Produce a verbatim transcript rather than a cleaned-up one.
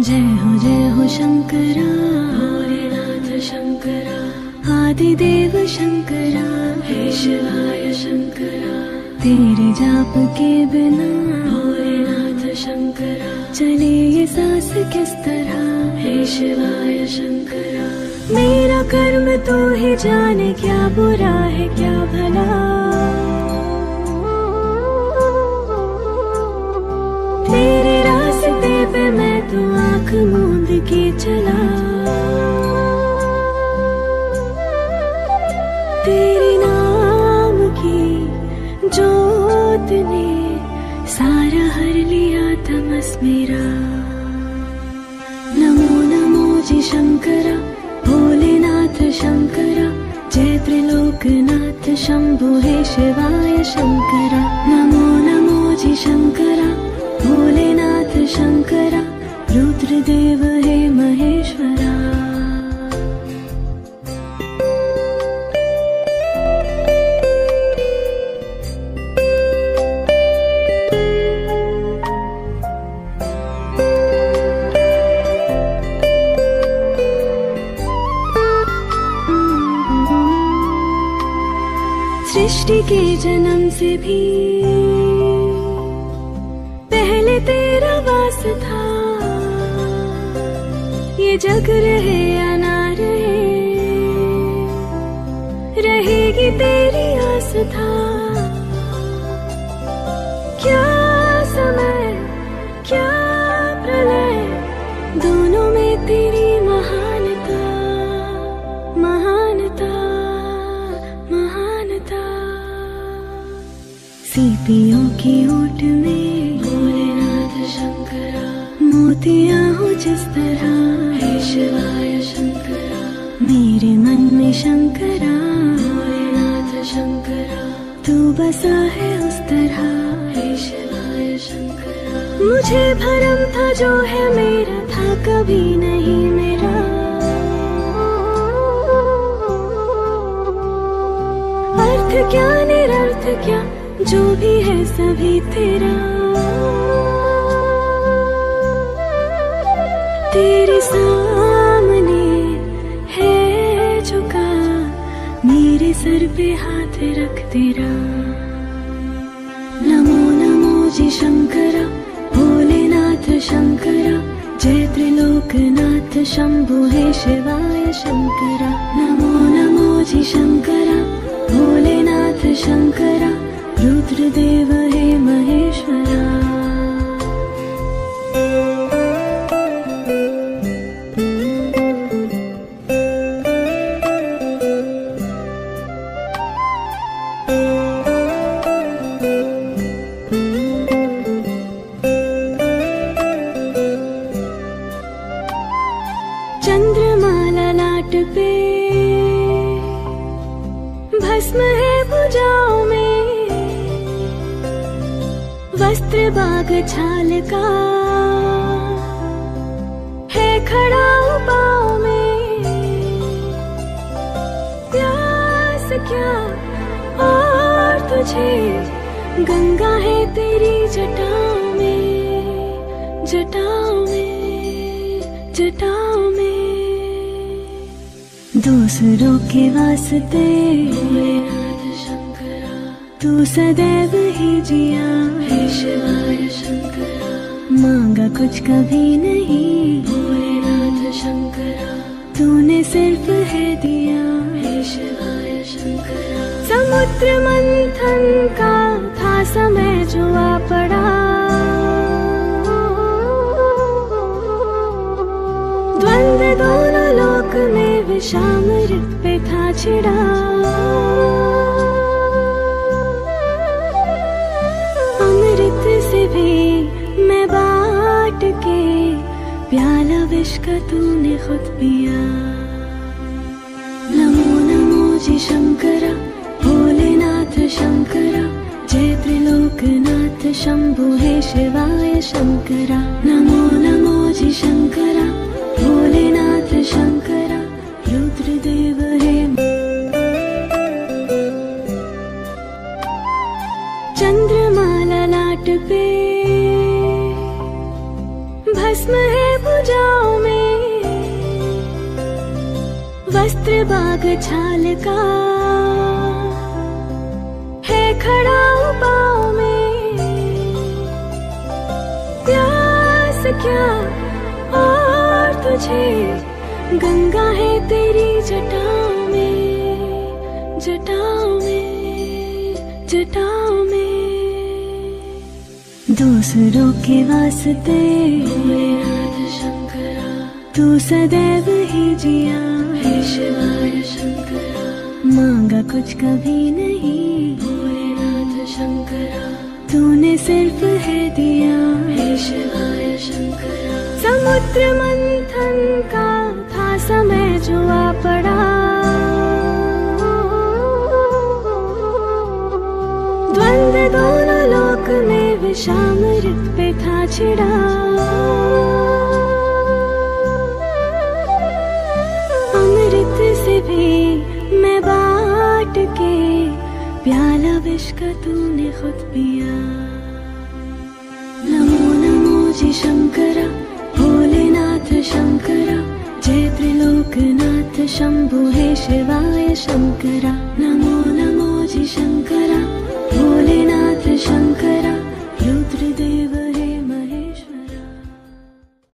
जय हो जय हो शंकरा, भोलेनाथ शंकरा, आदिदेव शंकरा, हे शिवाय शंकरा। तेरे जाप के बिना भोलेनाथ शंकरा चले ये सांस किस तरह, हे शिवाय शंकरा। मेरा कर्म तू ही जाने, क्या बुरा है क्या भला। तेरे रास्ते पे मैं तो आँख मूंद के चला, तेरे नाम की जोत ने सारा हर लिया तमस मेरा। नमो नमो जी शंकरा, भोलेनाथ शंकरा, जय त्रिलोकनाथ शंभो हे शिवाय शंकरा। नमो नमो जी शंकरा, भोलेनाथ शंकरा, रुद्रदेव हे महेश्वरा। सृष्टि के जन्म से भी पहले तेरा वास था, ये जग रहे या ना रहे, रहेगी तेरी आस था। क्या समय क्या प्रलय, दोनों में तेरी महानता, महानता महानता। सीपियों की ओट में भोलेनाथ शंकरा, मोतियां हो जिस तरह, हे शिवाय शंकरा। मेरे मन में शंकरा, भोलेनाथ शंकरा, तू बसा है उस तरह, हे शिवाय शंकरा। मुझे भरम था जो है मेरा था कभी नहीं मेरा, अर्थ क्या निरर्थ क्या जो भी है सभी तेरा। तेरे सामने है झुका, मेरे सर पे हाथ रख तेरा। नमो नमो जी शंकरा, भोलेनाथ शंकरा, जय त्रिलोकनाथ शंभो हे शिवाय शंकरा। नमो नमो जी शंकरा, भोलेनाथ शंकरा, रुद्रदेव हे महेश्वरा। चंद्रमाला लाट पे भस्म है भुजाओं में, वस्त्र बाग छाल का है खड़ा पाँव में। प्यास क्या और तुझे, गंगा है तेरी जटाओं में, जटाओं में जटाओं में। दूसरों के वास्ते भोलेनाथ शंकरा, तू सदैव ही जिया, हे शिवाय शंकरा। मांगा कुछ कभी नहीं, भोलेनाथ शंकरा, तूने सिर्फ है दिया, हे शिवाय शंकरा। समुद्र मंथन का था समय जो आ पड़ा, द्वंद्व दोनों लोक में विषामृत पे था छिड़ा। अमृत से भी मैं बांट के, प्याला विष का तूने खुद पिया। नमो नमो जी शंकरा, भोलेनाथ शंकरा, जय त्रिलोकनाथ शंभो हे शिवाय शंकरा। नमो नमो जी शंकरा, भोलेनाथ शंकरा, रुद्रदेव हे। चंद्रमाला लाट पे भस्म है भुजाओं में, वस्त्र बाग छाल का है खड़ा पाँव में। प्यास क्या और तुझे, गंगा है तेरी जटाओं में, जटाओं में, जटाओं में। दूसरों के वास्ते भोलेनाथ शंकरा, तू सदैव ही जिया हे शिवाय शंकरा। मांगा कुछ कभी नहीं भोलेनाथ शंकरा, तूने सिर्फ है दिया हे शिवाय शंकरा। समुद्र मंथन का था समय जो आ पड़ा, द्वंद्व दोनों लोक में विषामृत पे था छिड़ा। अमृत से भी मैं बांट के, प्याला विष का तूने खुद पिया। नमो नमो जी शंकरा, भोलेनाथ शंकरा। जय त्रिलोकनाथ शंभु हे शिवाय शंकरा। नमो नमो जी शंकरा, भोलेनाथ